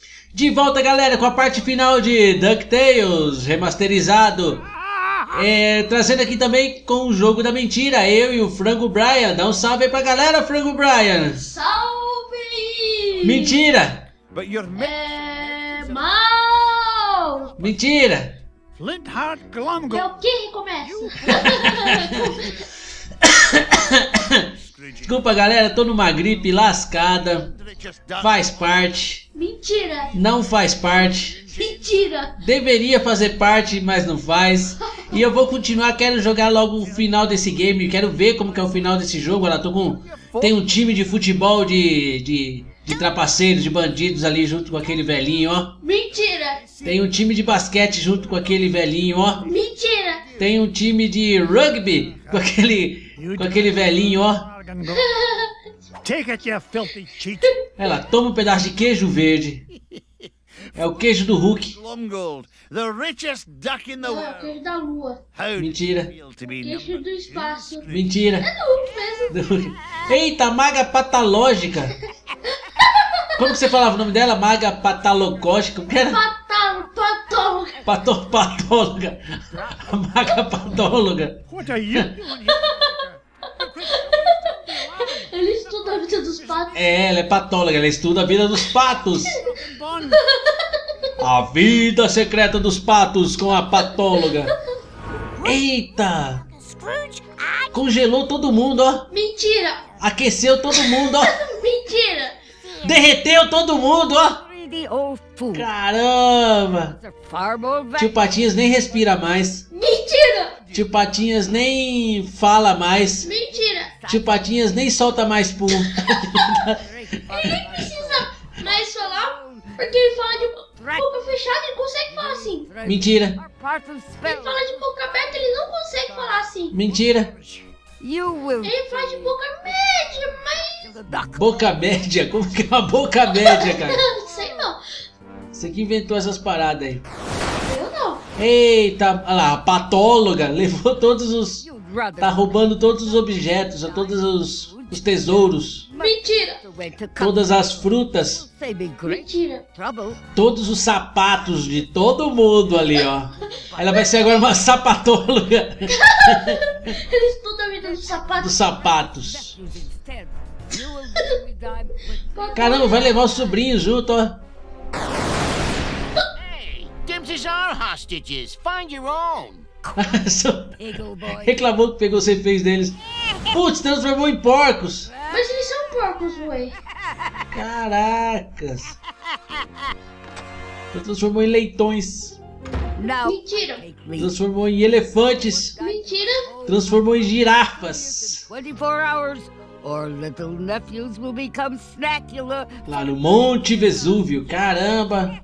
De volta, galera, com a parte final de DuckTales remasterizado. Trazendo aqui também com o jogo da mentira, eu e o Frango Brian. Dá um salve aí pra galera, Frango Brian. Salve! Mentira! Mal! Mentira! Flintheart Glomgold. É o que recomeça? Desculpa, galera, tô numa gripe lascada. Faz parte. Mentira! Não faz parte. Mentira! Deveria fazer parte, mas não faz. E eu vou continuar, quero jogar logo o final desse game. Quero ver como que é o final desse jogo. Olha lá, tem um time de futebol de trapaceiros, de bandidos ali junto com aquele velhinho, ó. Mentira! Tem um time de basquete junto com aquele velhinho, ó. Mentira! Tem um time de rugby com aquele velhinho, ó. Take it, you filthy cheat. Olha lá, toma um pedaço de queijo verde. É o queijo do Hulk. Glomgold, the richest duck in the É o world. queijo da lua. How Mentira. feel to be Queijo do espaço. Mentira. É do Hulk mesmo. Eita, maga patalógica. Como que você falava o nome dela? Maga patalogógica? O que era? Patóloga. Patóloga. A maga patóloga. What are you doing here? Ele estuda a vida dos patos. Ela é patóloga, ela estuda a vida dos patos. A vida secreta dos patos com a patóloga. Eita! Congelou todo mundo, ó. Mentira! Aqueceu todo mundo, ó. Mentira! Derreteu todo mundo, ó. Caramba! Tio Patinhas nem respira mais. Mentira! Tio Patinhas nem fala mais. Mentira! Tio Patinhas nem solta mais pum. Ele nem precisa mais falar, porque ele fala de boca fechada, ele consegue falar assim. Mentira. Ele fala de boca aberta, ele não consegue falar assim. Mentira. Ele fala de boca média, mas... Boca média? Como que é uma boca média, cara? Sei não. Você que inventou essas paradas aí. Eu não. Eita, olha lá, a patóloga levou todos os... Tá roubando todos os objetos, todos os tesouros. Mentira! Todas as frutas. Mentira! Todos os sapatos de todo mundo ali, ó. Ela vai ser agora uma sapatóloga. Ele estuda a vida dos sapatos. Dos sapatos. Caramba, vai levar os sobrinhos junto, ó. Hey, Dimps are hostages. Find your own. Reclamou que pegou os reféns deles. Putz, transformou em porcos. Mas eles são porcos, ué. Caracas. Transformou em leitões. Mentira! Transformou em elefantes. Mentira! Transformou em girafas. 24 hours or little nephews will become snackula. Lá no Monte Vesúvio. Caramba.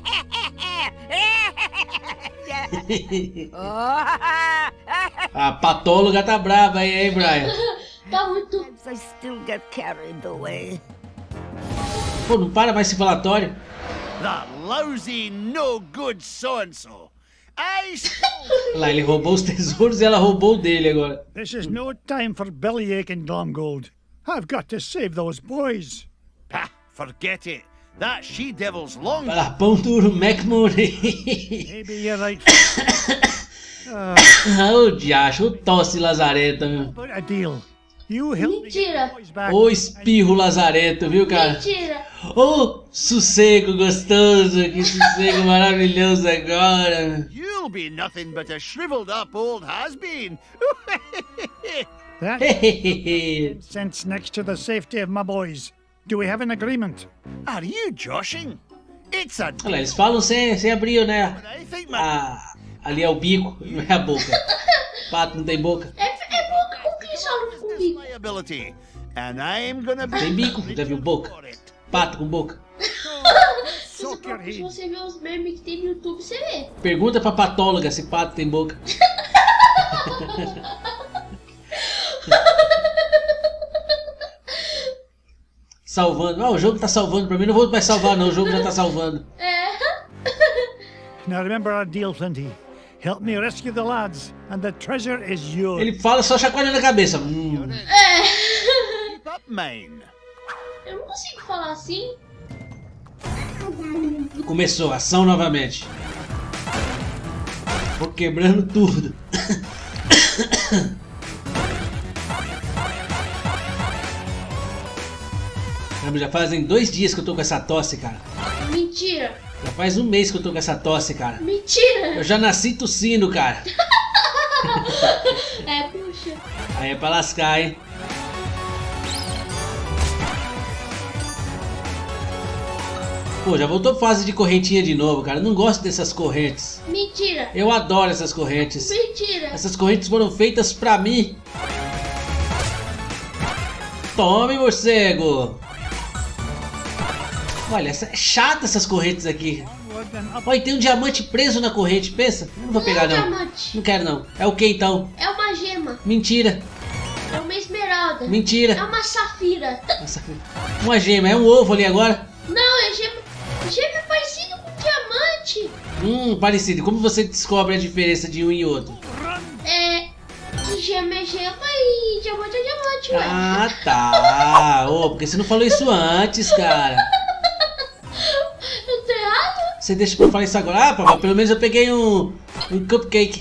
A patóloga tá brava aí, hein, Brian? Tá muito... I still get carried away. Pô, não para mais esse falatório. That lousy, no good so-and-so. Lá, ele roubou os tesouros e ela roubou o dele agora. This is no time for bellyache in Glomgold. I've got to save those boys. Pah, forget it. That she-devil's long. Vai lá, pão duro, McMurray. Maybe you're right. O diacho, o tosse lazareta, meu. About a deal. You help me get Mentira! the boys back. O espirro lazarento, viu, cara? Mentira! Ô, sossego gostoso, que sossego maravilhoso agora. You'll be nothing but a shriveled up old has-been. That cents next to the safety of my boys. Do we have an agreement? Are you joshing? It's a Olha lá, eles falam sem abrir, né? I think my Ali é o bico, não é a boca. Pato não tem boca. É boca com que só com bico. liability, and I'm gonna be Tem bico, já viu boca? for it. Pato com boca. Se você ver os memes que tem no YouTube, você vê. Pergunta pra patóloga se pato tem boca. Salvando. Ah, o jogo tá salvando pra mim. Não vou mais salvar não, o jogo já tá salvando. Now remember our deal, Flinty. Help me rescue the lads, and the treasure is yours. Ele fala só chacoalhando a cabeça. Keep up, mine. Eu não consigo falar assim. Começou, ação novamente. Vou quebrando tudo. Já fazem 2 dias que eu tô com essa tosse, cara. Mentira. Já faz 1 mês que eu tô com essa tosse, cara. Mentira. Eu já nasci tossindo, cara. É, puxa. Aí é pra lascar, hein? Pô, já voltou fase de correntinha de novo, cara. Eu não gosto dessas correntes. Mentira. Eu adoro essas correntes. Mentira. Essas correntes foram feitas pra mim. Tome, morcego. Olha, é chata essas correntes aqui. Olha, tem um diamante preso na corrente, pensa. Eu não vou pegar, Não é não. diamante. Não quero, não. É o que, então? É uma gema. Mentira. É uma esmeralda. É Mentira. uma safira. Nossa, uma gema. É um ovo ali agora? Não, é gema. Gema é parecido com diamante. Parecido. Como você descobre a diferença de um e outro? É. Que gema é gema e diamante é diamante, ué. Ah, tá. Ô, porque você não falou isso antes, cara. Eu tô errado? Você deixa pra eu falar isso agora? Ah, papai, pelo menos eu peguei um cupcake.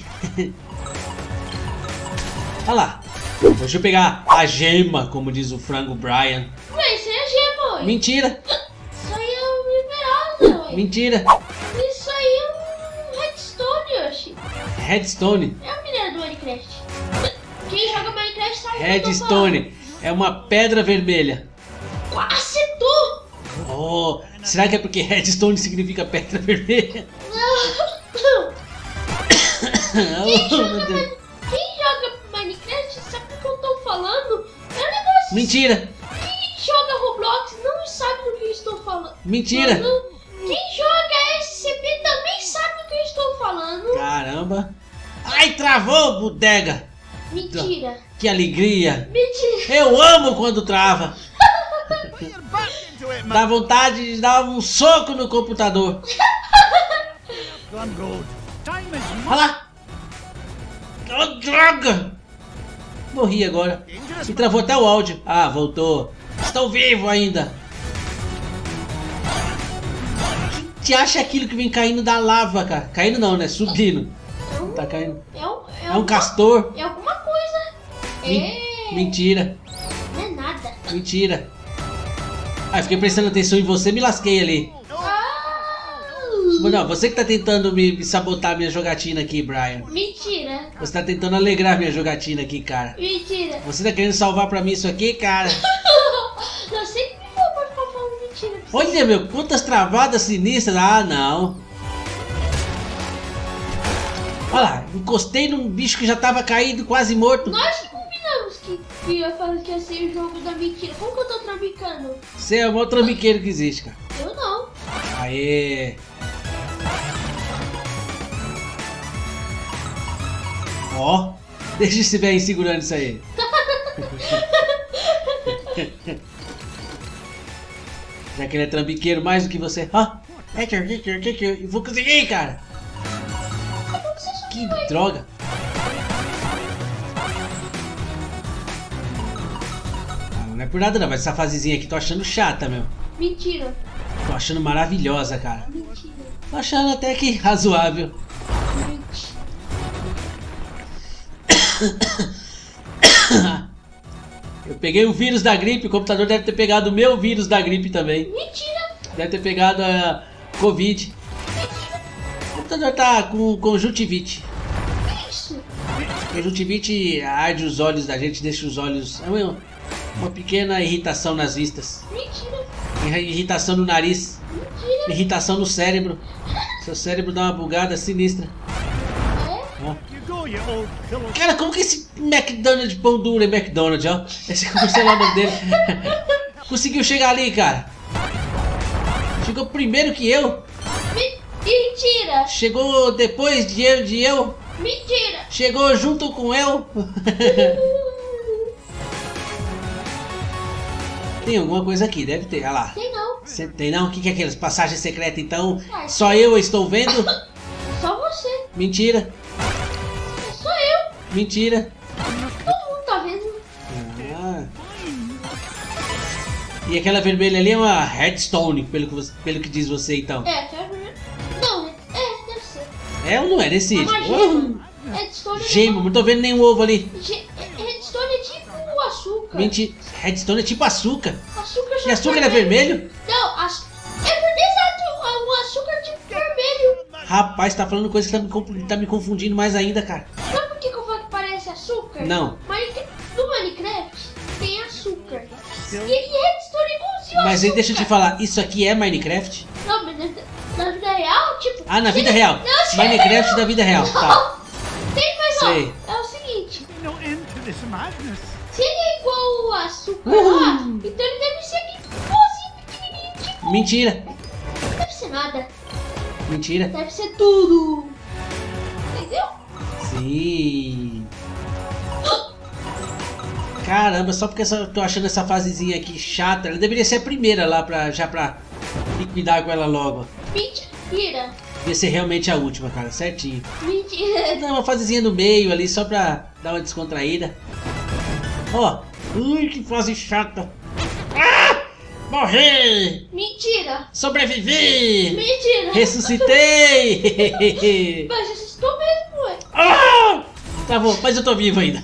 Olha lá. Deixa eu pegar a gema, como diz o frango Brian. Ué, isso aí é gema, ué. Mentira. Isso aí é uma esmeralda, ué. Mentira. Isso aí é um redstone, oxi. Redstone. É a minério do Minecraft. Quem joga Minecraft sabe o que eu tô Redstone. É uma pedra vermelha. falando. Acertou! Oh, será que é porque redstone significa pedra vermelha? Não. Oh, meu Deus. Quem joga Minecraft sabe o que eu tô falando? É um negócio. Mentira. Quem joga Roblox não sabe do que eu estou falando. Mentira. Quem joga SCP também sabe do que eu estou falando. Caramba. Ai, travou, bodega. Mentira. Que alegria. Mentira. Eu amo quando trava. Back into it, man. Dá vontade de dar um soco no computador. Gone road. Time is Olha lá. Oh, droga. Morri agora. E travou até o áudio. Ah, voltou. Estou vivo ainda. O que acha aquilo que vem caindo da lava, cara? Caindo não, né? Subindo. Tá caindo. É um castor. É alguma coisa. Mentira. Não é nada. Mentira. Ah, fiquei prestando atenção em você, me lasquei ali. Não, você que tá tentando me sabotar minha jogatina aqui, Brian. Mentira. Você tá tentando alegrar minha jogatina aqui, cara. Mentira. Você tá querendo salvar pra mim isso aqui, cara? Você que me falou pra ficar falando mentira. Olha, meu, quantas travadas sinistras. Ah, não. Olha lá, encostei num bicho que já tava caído, quase morto. Nós que combinamos que ia fazer que ia ser o jogo da mentira. Como que eu tô tramicando? Você é o maior trambiqueiro que existe, cara. Eu não. Aê. Ó, deixa esse velho segurando isso aí. Já que ele é trambiqueiro mais do que você. Ah, eu vou conseguir, cara. Que droga. Não é por nada não, mas essa fasezinha aqui tô achando chata, meu. Mentira. Tô achando maravilhosa, cara. Mentira. Tô achando até que razoável. Mentira. Eu peguei o vírus da gripe, o computador deve ter pegado o meu vírus da gripe também. Mentira. Deve ter pegado a Covid. O computador tá com conjuntivite. Que isso? Conjuntivite arde os olhos da gente, deixa os olhos... É uma pequena irritação nas vistas. Mentira. Irritação no nariz. Mentira. Irritação no cérebro. Seu cérebro dá uma bugada sinistra. É? Ó. You go, you old pillow. Cara, como que esse McDonald's pão duro é McDonald's, ó? Esse como sei lá o nome dele. Conseguiu chegar ali, cara. Chegou primeiro que eu. Mentira. Chegou depois de eu. Mentira. Chegou junto com eu. Tem alguma coisa aqui, deve ter. Olha lá. Tem não. Tem não? O que é aquelas passagens secretas então? Ah, Só eu estou vendo? Só você. Mentira. Só eu. Mentira. Todo mundo tá vendo. Ah. E aquela vermelha ali é uma redstone, pelo que diz você então. É, que é É ou não é? Decide. Uma gema. Redstone Gema, não tô vendo nenhum ovo ali. Redstone é tipo açúcar. Mentira. Redstone é tipo açúcar. Açúcar só E açúcar é vermelho? Não, exato, o açúcar é tipo vermelho. Rapaz, tá falando coisa que tá me confundindo mais ainda, cara. Sabe por que eu falo que parece açúcar? Não. No Minecraft tem açúcar. E redstone é igualzinho Mas aí açúcar. deixa eu te falar, isso aqui é Minecraft? Não, mas na vida real, tipo... Ah, na vida real. Não, se- Minecraft da vida real, tá. Tem, mas Sei. ó, é o seguinte. No end to this madness. Se ele é igual o açúcar lá, então ele deve ser igualzinho, pequenininho, tipo... Mentira. Não deve ser nada. Mentira. Deve ser tudo. Entendeu? Sim. Caramba, só porque eu tô achando essa fasezinha aqui chata. Ela deveria ser a primeira lá pra liquidar com ela logo. Mentira. Devia ser realmente a última, cara, certinho. Mentira. Dá uma fasezinha no meio ali só pra dar uma descontraída. Ó, ui, que fase chata. Ah! Morrer! Mentira. Sobrevivi! Mentira. Ressuscitei! Mas eu estou mesmo, ué. Ah! Tá bom, mas eu tô vivo ainda.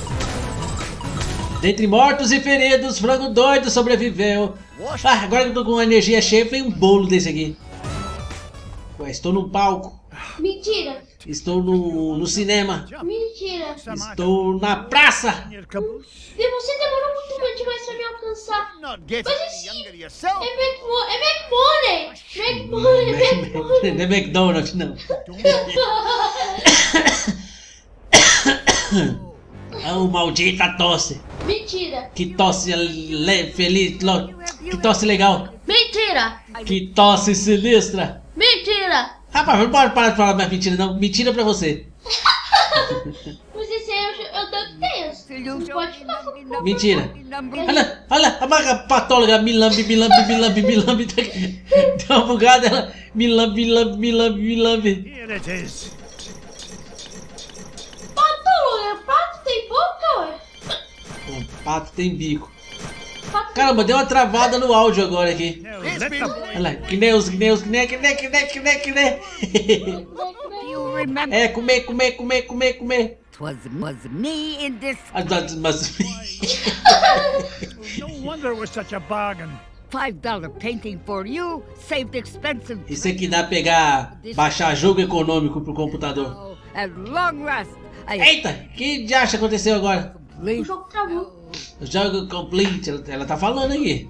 Dentre mortos e feridos, frango doido sobreviveu. Ah, agora que eu tô com energia cheia, vem um bolo desse aqui. Ué, estou num palco. Mentira. Estou no cinema. Mentira. Estou na praça. Your caboose. E você demorou muito demais pra me alcançar. Not getting Mas any esse- younger yourself. É McMoney. Não é McDonald's, não. Oh, maldita tosse. Mentira. Que tosse feliz. Que tosse legal. Mentira. Que tosse sinistra. Mentira. Rapaz, não pode parar de falar mais mentira, não. Mentira pra você. Mas esse aí eu tanto tenho. Não pode ficar falando. Mentira. Olha, a maga patóloga me lambe. Deu uma bugada, ela me lambe. Here it is. Pato tem boca, ué? O pato tem bico. Pato Caramba, deu uma travada no áudio agora aqui. Now let the Olha lá, que nem. Do you remember? É, comer. Was me in this Mas... no wonder it was such a bargain. $5 painting for you, saved expensive Isso aqui dá pra baixar jogo econômico pro computador. now. At long last, I Eita, que diacho aconteceu agora? O complete. jogo travou. Jogo complete, ela tá falando aqui.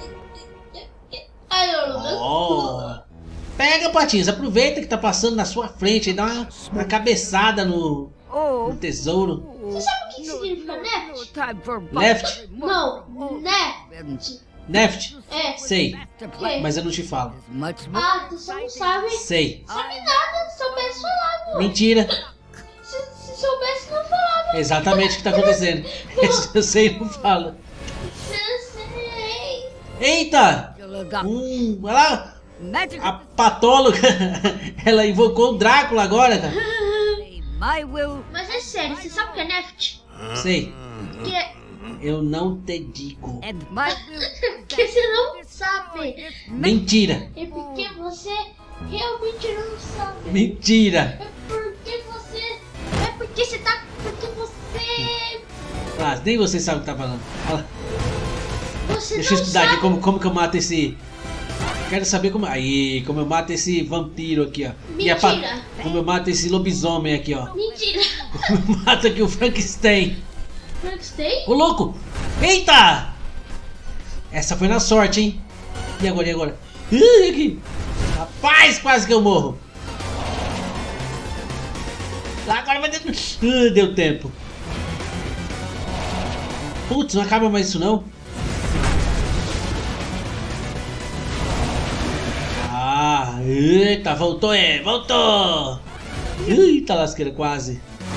Ai, eu não. Oh. Pega, Patinhas, aproveita que tá passando na sua frente e dá uma cabeçada no Oh, tesouro. Você sabe o que significa no neft? time for Left? Não, né? Neft? É. Sei, to play mas eu não te falo. much more. Ah, você não sabe. Sei. Sabe nada, se soubesse falava. Mentira. Se soubesse, não falava. É exatamente o que tá acontecendo. Eu sei e não falo. Eu sei. Eita! Olha lá, Magic a patóloga, ela invocou o Drácula agora, cara. my will. Mas é sério, você sabe o que é neft? Sei, Que é... eu não te digo. And my will. que você não sabe. Mentira, É porque você realmente não sabe. mentira. É porque você... É porque você tá... Porque você... Ah, nem você sabe o que tá falando. Olha lá. Você Deixa eu não estudar sabe. aqui como que eu mato esse... Quero saber como... Aí, como eu mato esse vampiro aqui, ó. E Mentira. como eu mato esse lobisomem aqui, ó. Mentira. Como eu mato aqui o Frankenstein. Frankenstein? Ô, louco! Eita! Essa foi na sorte, hein? E agora, e agora? Ih, aqui! Rapaz, quase que eu morro! Agora vai ter... deu tempo. Putz, não acaba mais isso não? Ah, eita, voltou, voltou! Eita, lasqueira, quase.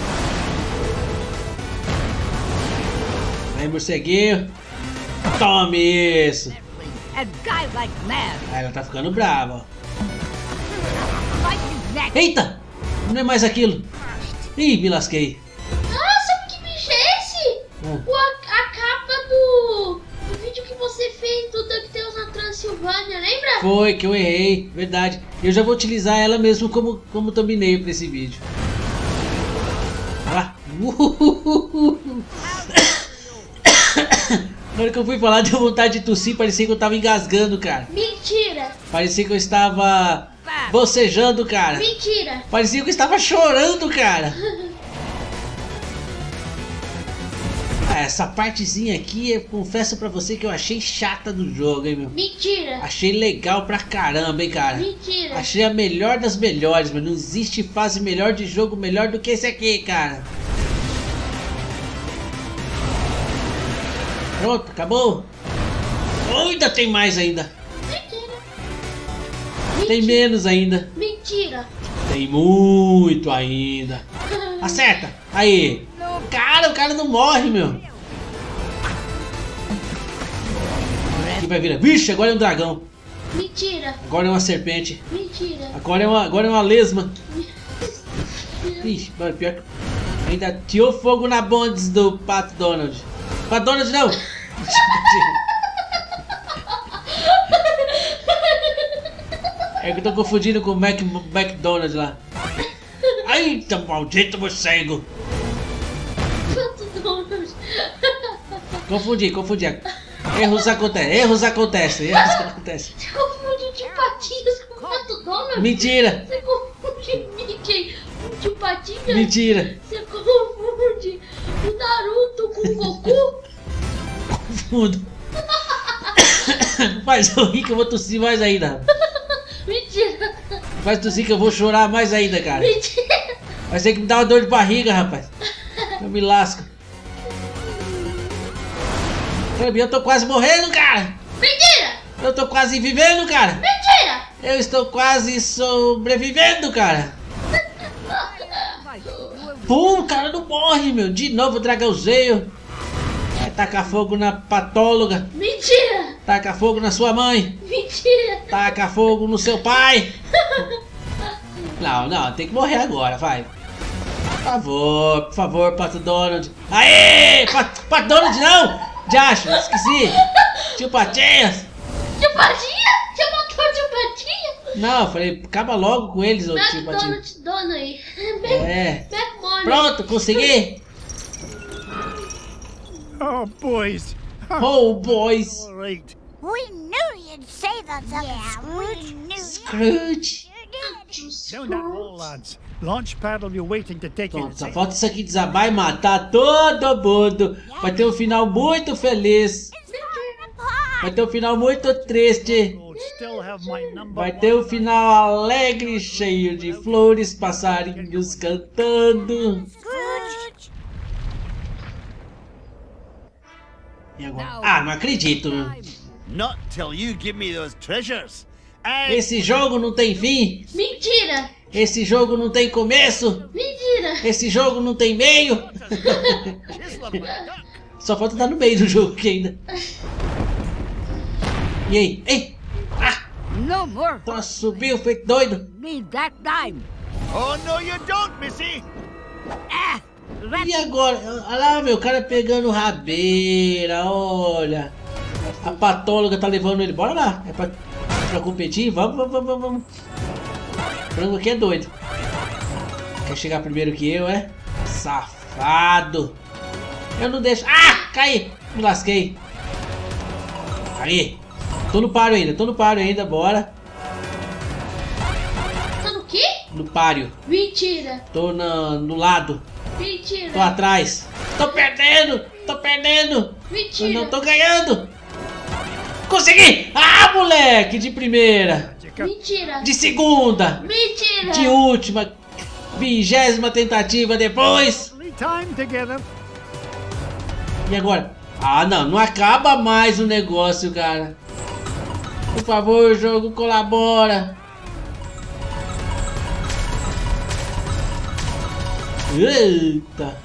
Aí, morceguinho. Tome isso! And guy like mad. Ah, ela tá ficando brava, ó. Fighting next. Eita! Não é mais aquilo. Ih, me lasquei. Ah, sabe que bicho é esse? A capa do vídeo que você fez do DuckTales na Transilvânia, lembra? Foi que eu errei, verdade. Eu já vou utilizar ela mesmo como thumbnail pra esse vídeo. Ah. Na hora que eu fui falar, deu vontade de tossir, parecia que eu tava engasgando, cara. Mentira. Parecia que eu estava bocejando, cara. Mentira. Parecia que eu estava chorando, cara. Essa partezinha aqui, eu confesso pra você que eu achei chata do jogo, hein, meu. Mentira. Achei legal pra caramba, hein, cara. Mentira. Achei a melhor das melhores, mas não existe fase melhor de jogo melhor do que esse aqui, cara. Pronto, acabou. Oh, ainda tem mais ainda. Mentira. Tem menos ainda. Mentira. Tem muito ainda. Acerta. Aí. Cara, o cara não morre, meu. Aqui vai virar. Vixe, agora é um dragão. Mentira. Agora é uma serpente. Mentira. Agora é uma lesma. Ixi, mano, pior que... Ainda tirou fogo na bondes do Pato Donald. Pato Donald não! É que eu tô confundindo com o McDonald's lá. Eita, maldito morcego! Confundi. Erros acontecem. Você confunde o tio Patinhas com o Pato Donald? Mentira! Você confunde Mickey com o tio Patinhas? Mentira! Você confunde o Naruto com o Goku? Confundo. Faz eu rir que eu vou tossir mais ainda. Mentira! Faz tossir que eu vou chorar mais ainda, cara. Mentira! Vai ter que me dar uma dor de barriga, rapaz. Eu me lasco. Eu tô quase morrendo, cara. Mentira! Eu tô quase vivendo, cara. Mentira! Eu estou quase sobrevivendo, cara. Pô, o cara não morre, meu. De novo o dragãozinho. Vai tacar fogo na patóloga. Mentira! Taca fogo na sua mãe. Mentira! Taca fogo no seu pai. Não, tem que morrer agora, vai. Por favor, Pato Donald. Aê! Pato Donald não! Jacho, esqueci. Tio Patinhas. Tio Patinhas? Você matou o tio Patinhas? Não, eu falei, acaba logo com eles, ô tio Patinhas. McDonald's dona aí. É. McMoney. Pronto, consegui. Oh, boys. Oh, boys. All right. We knew you'd save us, Scrooge. Scrooge. Down that hole, lads. Launch pad will be waiting to take Pronto, it. só falta isso aqui desabar e matar todo mundo. Vai ter um final muito feliz. Vai ter um final muito triste. We'll still have my number. Vai ter um final alegre, cheio de flores, passarinhos cantando. Scrooge. E agora? Ah, não acredito. Not till you give me those treasures. Esse jogo não tem fim. Mentira! Esse jogo não tem começo. Mentira! Esse jogo não tem meio. Só falta estar no meio do jogo aqui ainda. E aí? Ei! Ah! No more. Só subiu feito doido. Need that dime. Oh, no, you don't, Missy. Ah, that's E agora? Olha lá, meu, o cara pegando rabeira, olha. A patóloga tá levando ele. Bora lá. É pra competir? Vamos. O frango aqui é doido. Quer chegar primeiro que eu, é? Safado. Eu não deixo. Ah! Caí! Me lasquei. Aí. Tô no páreo ainda, bora. Tá no quê? No páreo. Mentira! Tô no lado. Mentira! Tô atrás. Tô perdendo. Eu Mentira! não tô ganhando. Consegui! Ah, moleque! De primeira. Mentira! De segunda. Mentira! De última. 20ª tentativa depois. Time together. E agora? Ah, não acaba mais o negócio, cara. Por favor, jogo, colabora. Eita.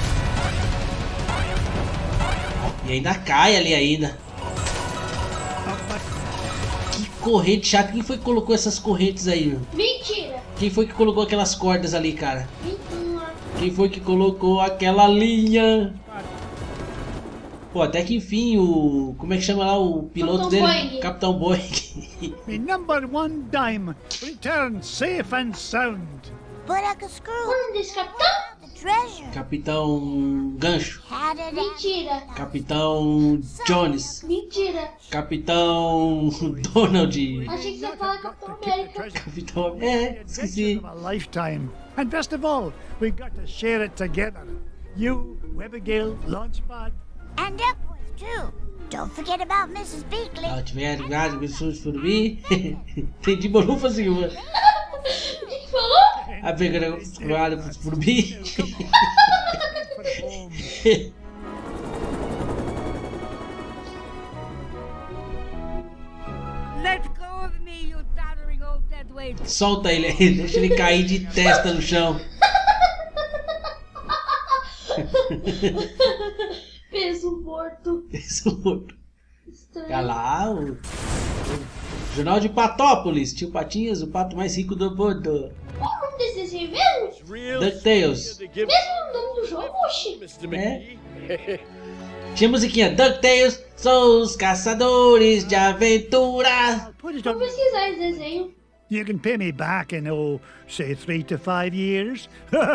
E ainda cai ali ainda. Que corrente chata. Quem foi que colocou essas correntes aí, meu? Mentira! Quem foi que colocou aquelas cordas ali, cara? Mentira! Quem foi que colocou aquela linha? Pô, até que enfim o... Como é que chama lá o piloto dele? Boeing. Capitão Boeing. Me #1 dime returns safe and sound. But Uncle Scrooge, Qual o nome desse capitão? the treasure. Capitão Gancho. Had it Mentira. Capitão Jones. Mentira. Capitão Donald. Achei que você ia falar Capitão América. Capitão... É, esqueci. Of a lifetime. And best of all, we got to share it together. You, Abigail, Launchpad. and Duckworth too. Don't forget about Mrs. Beakley. Ah, tiver gado, pessoas por mim. Entendi, Bolufa, senhor. O que falou? A pegada por mim. Let go of me, you doddering old deadweight. Solta ele aí, deixa ele cair de testa no chão. Peso morto. Peso morto. Estranho. Tá lá o Jornal de Patópolis. Tio Patinhas, o pato mais rico do mundo. Qual o nome desse desenho mesmo? DuckTales. Mesmo o nome do jogo, oxi. É. Tinha musiquinha. DuckTales são os caçadores de aventura. Put it Vou on. pesquisar esse desenho. You can pay me back in, say 3 to 5 years.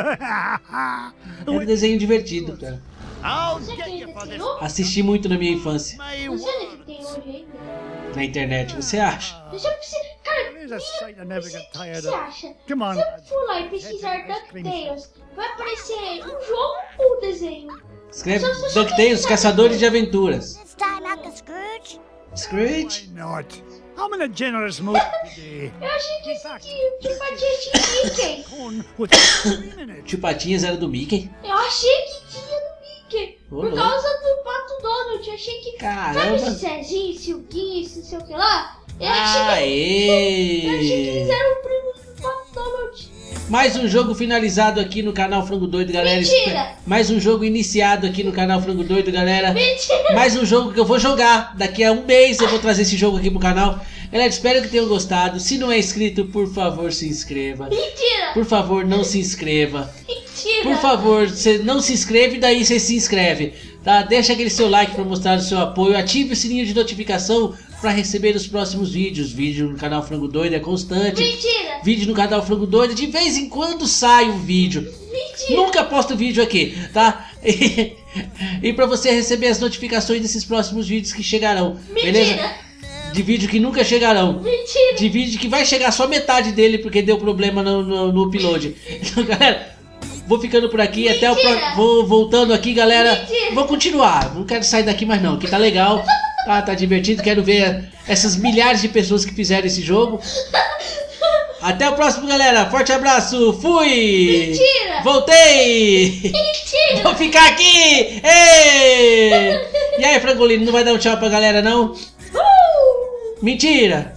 É um desenho divertido, cara. I'll Você get que you for this. desenhou? Assisti muito na minha infância. My Não sei onde é que tem hoje ainda. Na internet, você acha? Deixa eu pesquisar. Cara, There's a sight I never o get que tired você of. acha? Come on, Se eu lads. for lá e pesquisar DuckTales, vai aparecer um jogo ou um desenho? Escreve DuckTales, Caçadores de Aventuras. This time, Uncle Scrooge. Scrooge? Why not? I'm in a generous mood today. Eu achei que esse aqui, tipo, tinha Mickey. Corn with cream in it. Tio Patinhas era do Mickey? Eu achei que tinha no Mickey. Ô, Por louco. causa do Pato Donald. Eu achei que. Caramba. Sabe esse Cezinho, Silguinho, esse não sei o que lá? Eu achei que eles Aê! eram primos do Pato Donald. Mais um jogo finalizado aqui no canal Frango Doido, galera. Mentira! Mais um jogo iniciado aqui no canal Frango Doido, galera. Mentira! Mais um jogo que eu vou jogar. Daqui a um mês eu vou trazer esse jogo aqui pro canal. Galera, espero que tenham gostado. Se não é inscrito, por favor, se inscreva. Mentira! Por favor, não se inscreva. Mentira! Por favor, você não se inscreve, daí você se inscreve, tá? Deixa aquele seu like para mostrar o seu apoio, ative o sininho de notificação para receber os próximos vídeos. Vídeo no canal Frango Doido é constante. Mentira! Vídeo no canal Frango Doido, de vez em quando sai um vídeo. Mentira! Nunca posto vídeo aqui, tá? E para você receber as notificações desses próximos vídeos que chegarão, beleza? Mentira! De vídeo que nunca chegarão. Mentira! De vídeo que vai chegar só metade dele porque deu problema no upload. Então, galera, vou ficando por aqui. Até o próximo. Vou voltando aqui, galera. Mentira. Vou continuar. Não quero sair daqui mais não, que tá legal. Tá divertido. Quero ver essas milhares de pessoas que fizeram esse jogo. Até o próximo, galera. Forte abraço. Fui. Mentira. Voltei. Mentira! Vou ficar aqui. Ei. E aí, Frangolino, não vai dar um tchau pra galera, não? Mentira.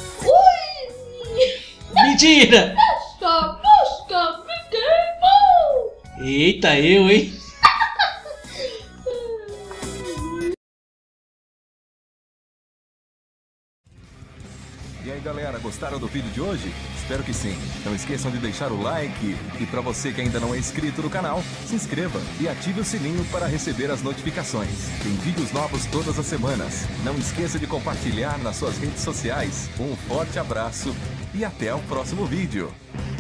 Ui! Mentira. Busca, Mickey! Eita, eu, hein? E aí galera, gostaram do vídeo de hoje? Espero que sim. Não esqueçam de deixar o like e para você que ainda não é inscrito no canal, se inscreva e ative o sininho para receber as notificações. Tem vídeos novos todas as semanas. Não esqueça de compartilhar nas suas redes sociais. Um forte abraço e até o próximo vídeo.